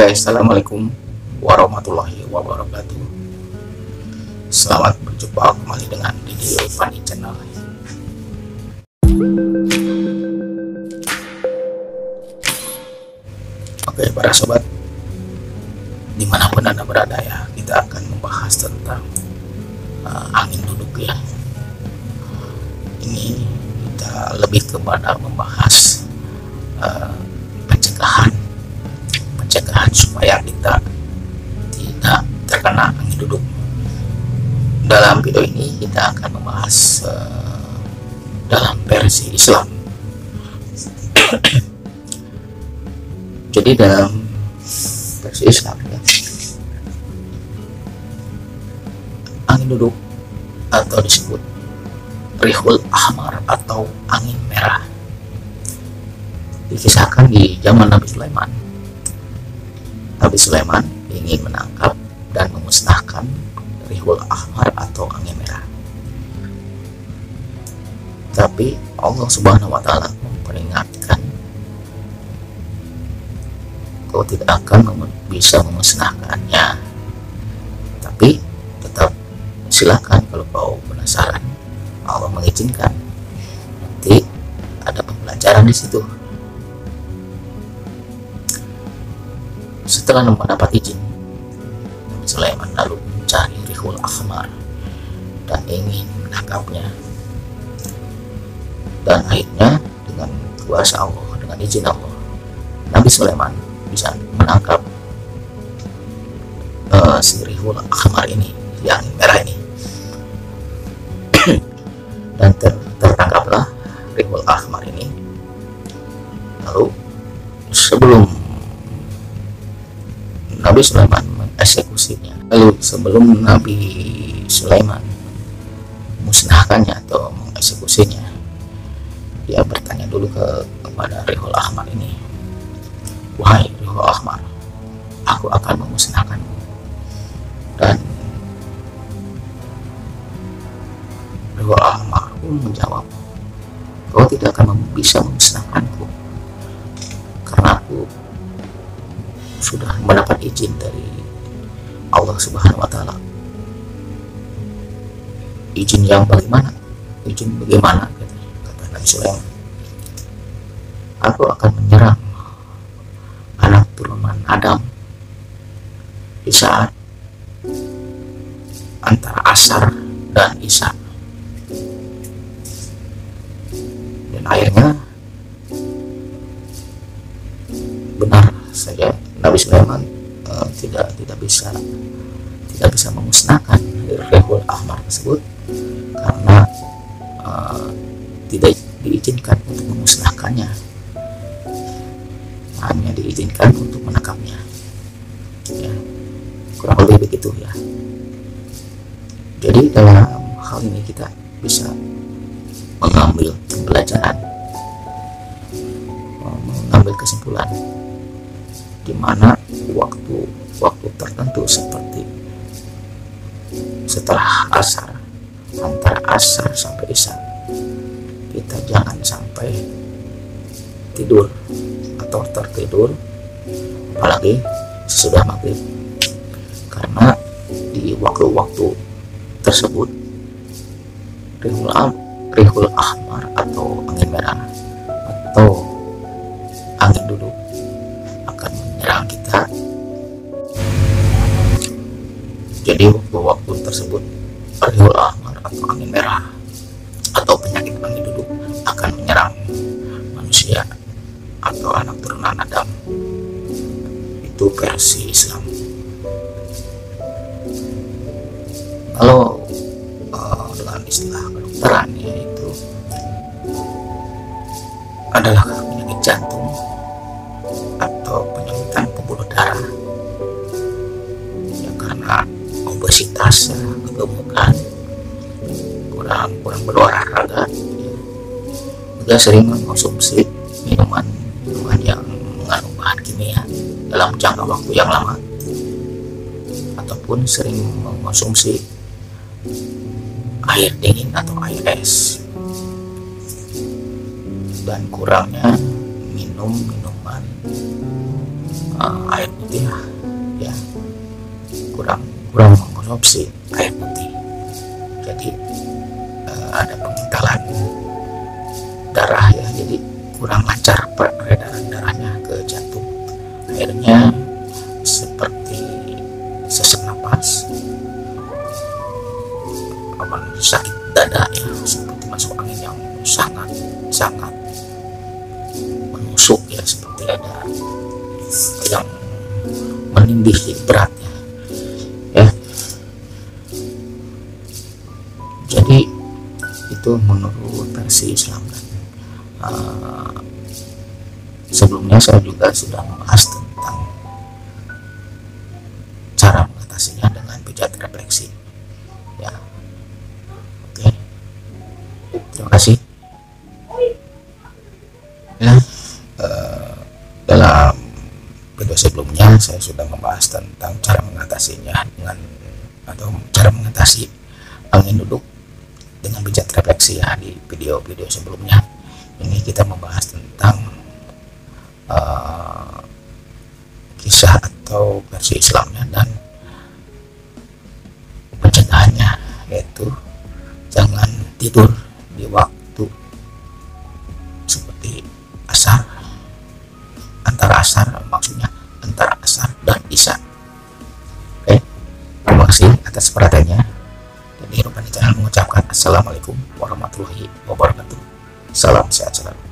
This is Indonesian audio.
Guys, assalamualaikum warahmatullahi wabarakatuh. Selamat berjumpa kembali dengan video Fani Channel. Oke para sobat, dimanapun anda berada ya, kita akan membahas tentang angin duduk ya. Ini kita lebih kepada membahas pencegahan supaya kita tidak terkena angin duduk. Dalam video ini kita akan membahas dalam versi Islam. Jadi dalam versi Islam ya, angin duduk atau disebut Rihul Ahmar atau angin merah dikisahkan di zaman Nabi Sulaiman. Nabi Sulaiman ingin menangkap dan memusnahkan Rihul Ahmar atau angin merah. Tapi Allah Subhanahu wa Ta'ala memperingatkan kau tidak akan bisa memusnahkannya. Tapi tetap silakan kalau kau penasaran. Allah mengizinkan. Nanti ada pembelajaran di situ. Setelah mendapat izin, Nabi Sulaiman lalu mencari Rihul Ahmar dan ingin menangkapnya. Dan akhirnya dengan kuasa Allah, dengan izin Allah, Nabi Sulaiman bisa menangkap si Rihul Ahmar ini, yang merah ini. Dan tertangkaplah Rihul Ahmar ini. Lalu sebelum Nabi Sulaiman mengeksekusinya, lalu sebelum Nabi Sulaiman musnahkannya atau mengeksekusinya, dia bertanya dulu kepada Rihul Ahmar ini, wahai Rihul Ahmar, aku akan memusnahkanmu. Dan Rihul Ahmar pun menjawab, kau tidak akan bisa memusnahkanku karena aku sudah mendapat izin dari Allah Subhanahu wa Ta'ala. Izin yang bagaimana? Izin bagaimana? Kata Nabi Sulaiman, aku akan menyerang anak turunan Adam di saat antara Asar dan Isya. Dan akhirnya benar saja Nabi Sulaiman tidak bisa memusnahkan Rihul Ahmar tersebut karena tidak diizinkan untuk memusnahkannya, hanya diizinkan untuk menangkapnya ya, kurang lebih begitu ya. Jadi dalam hal ini kita bisa mengambil pembelajaran, mengambil kesimpulan, di mana waktu tertentu seperti setelah asar, antara asar sampai isya, kita jangan sampai tidur atau tertidur, apalagi sesudah maghrib, karena di waktu-waktu tersebut Rihul Ahmar atau angin merah atau angin duduk akan menyerang kita. Jadi waktu-waktu tersebut Rihul Ahmar atau angin merah atau penyakit angin duduk akan menyerang manusia atau anak turunan Adam. Itu versi Islam. Kalau dalam istilah kedokteran yaitu adalah penyakit jantung atau penyempitan pembuluh darah ya, karena obesitas, kegemukan, kurang berolahraga ya. Juga sering mengkonsumsi minuman yang mengandung bahan kimia dalam jangka waktu yang lama, ataupun sering mengkonsumsi air dingin atau air es, dan kurangnya minum minuman air putih ya kurang mengkonsumsi air putih, jadi ada pengentalan darah ya, jadi kurang lancar peredaran darahnya ke jantung, akhirnya seperti sesak napas, sakit dada ya, seperti masuk angin yang sangat menusuk ya, seperti ada yang menindih beratnya ya. Jadi itu menurut versi Islam. Sebelumnya saya juga sudah membahas tentang cara mengatasinya dengan pijat refleksi ya. Oke, terima kasih ya. Dalam video sebelumnya saya sudah membahas tentang cara mengatasinya atau cara mengatasi angin duduk dengan pijat refleksi ya. Di video-video sebelumnya ini kita membahas tentang kisah atau versi Islamnya dan pencegahannya, yaitu jangan tidur di waktu seperti asar, maksudnya antara asar dan isya. Oke, terima kasih atas perhatiannya. Dari Rupani Channel mengucapkan assalamualaikum warahmatullahi wabarakatuh. Salam sehat selalu.